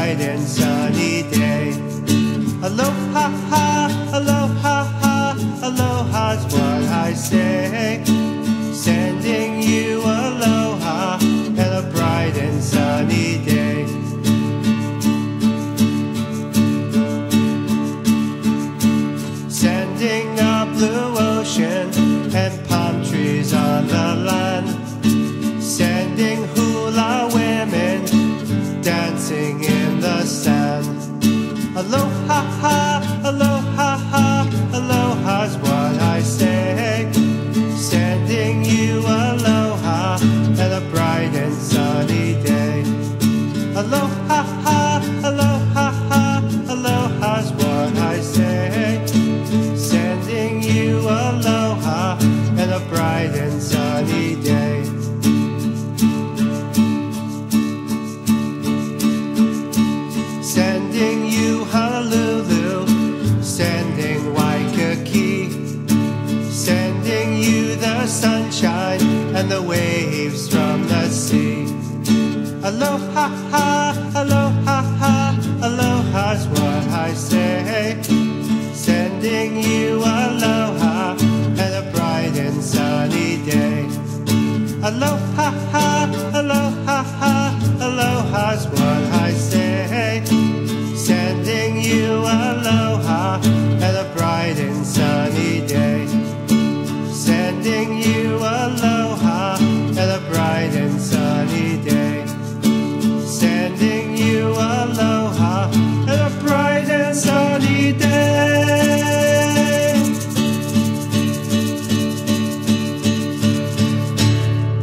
bright and sunny day. Aloha, ha, aloha, ha, aloha's what I say. Sending you aloha and a bright and sunny day. Sending a blue ocean and palm trees on the land. Sending hula women dancing in the sand. Aloha, ha, aloha, ha, aloha's what I say. Sending you aloha and a bright and sunny day. Aloha, ha, aloha, ha, aloha's what I say. Sending you aloha and a bright and sunny day. Sending you Honolulu, sending Waikiki, sending you the sunshine and the waves from the sea. Aloha, ha, aloha, ha, aloha's what I say. Sending you aloha and a bright and sunny day. Aloha, ha, aloha, ha, aloha's what I say. Sending you aloha and a bright and sunny day. Sending you aloha and a bright and sunny day. Sending you aloha and a bright and sunny day.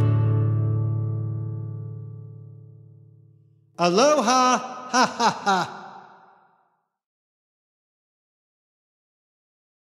Aloha, ha ha ha.